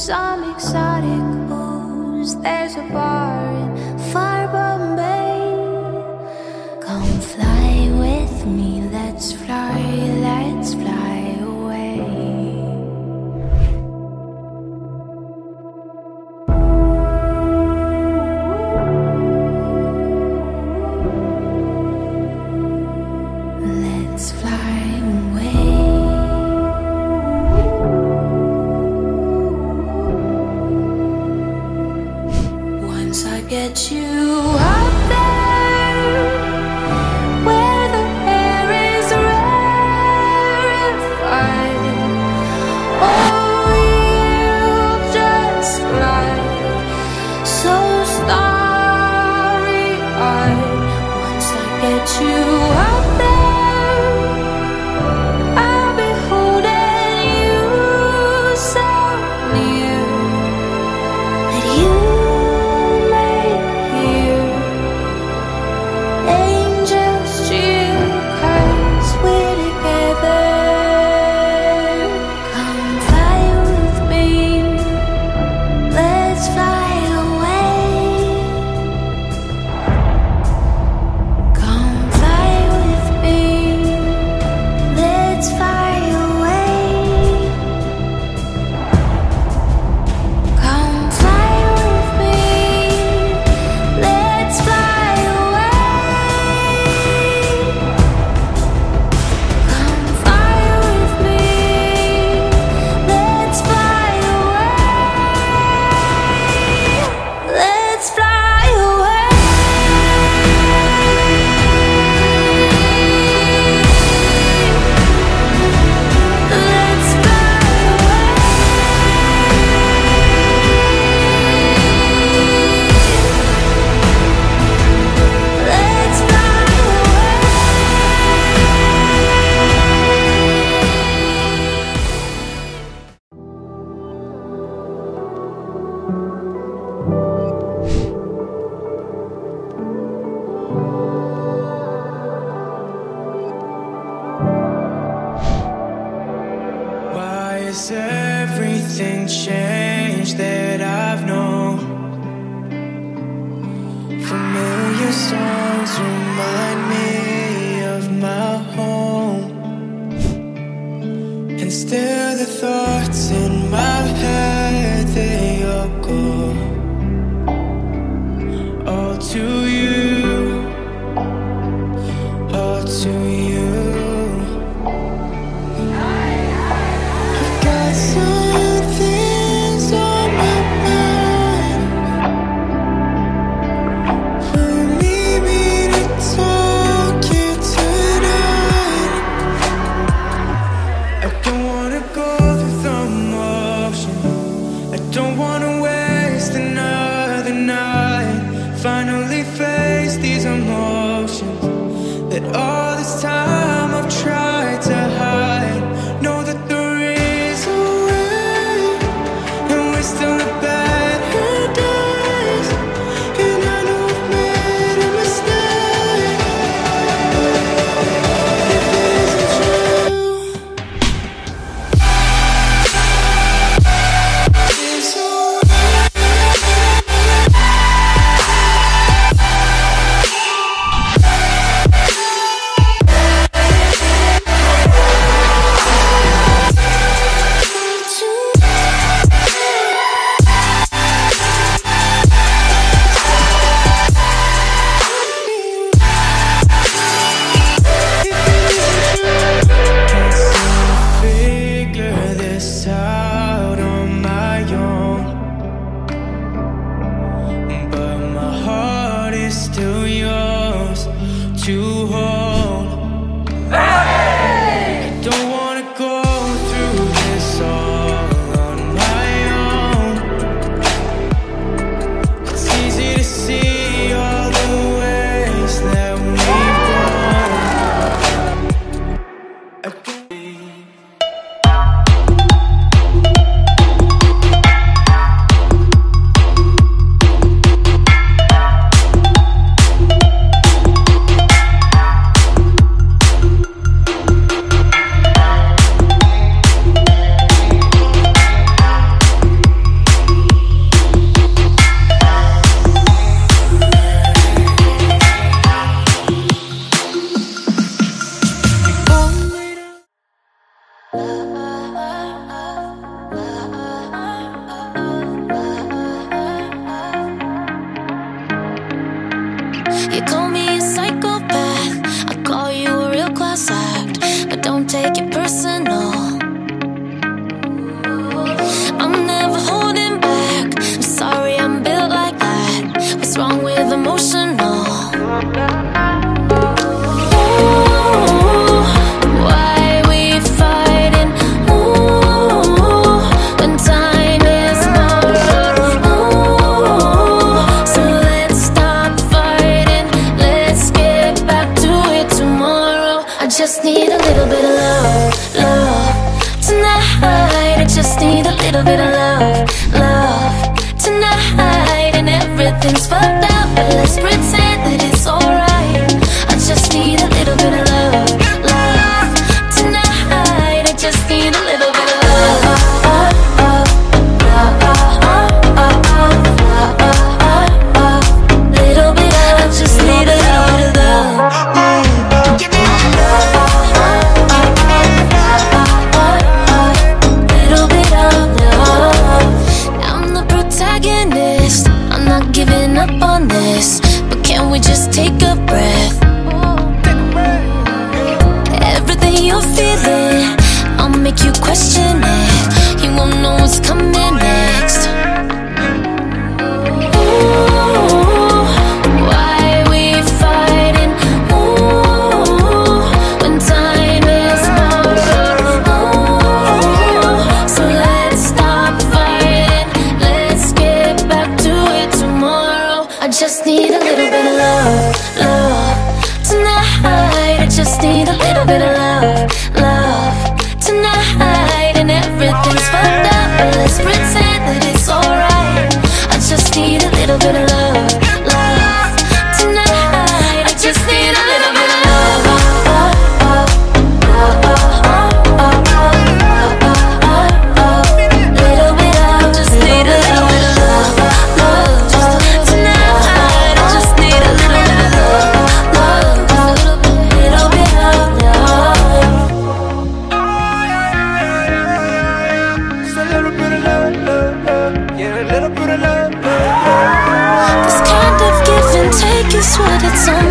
some exotic booze. There's a bar in far Bombay. Come fly with me, let's fly away. Let's fly away. Once I get you up there, where the air is rarefied, oh, you'll just fly so starry-eyed. Once I get you up there, I'll be holding you so near that you may hear angels cheer, 'cause we're together. Come fly with me, let's fly away. Come fly with me, let's fly away. Come fly with me, let's fly away. Come fly with me, let's fly away. Let's fly away. Let's fly away. Let's fly Why is everything changed that I've known? Familiar songs remind me of my home, and still the thoughts in my head, they all go all to you, all to you. Got some things on my mind. You need me to talk you tonight. I don't wanna go through the motions. You call me a psychopath, I call you a real class act, but don't take it personal. I'm never holding back, I'm sorry I'm built like that. What's wrong with emotional? Ooh, why we fighting? Ooh, when time is borrowed. Ooh, so let's stop fighting, let's get back to it tomorrow. I just need a little bit of love, love tonight. I just need a little bit of love, love tonight. And everything's fucked up, but let's pretend that it's alright. I just need a little bit of love, love tonight. I just need a little bit of love. Little bit of, I just need a little bit of love. Give me that little bit of love. I'm the protagonist, I'm not giving up on this, but can we just take a breath? Everything you're feeling, I'll make you question it. You won't know what's coming next. Ooh, why we fighting? Ooh, when time is borrowed. Ooh, so let's stop fighting, let's get back to it tomorrow. I just need a little bit of love, love tonight. I just need a little bit of love, love tonight. And everything's fucked up, but let's pretend that it's alright. I just need a little bit of love, love tonight. I just need a little bit of love. Little bit of, just need a little bit of love, love tonight. I just need a little bit of love, love, little bit of love. Just a little bit of love, love, love. Yeah, a little bit of love, love. This kind of give and take is what it's all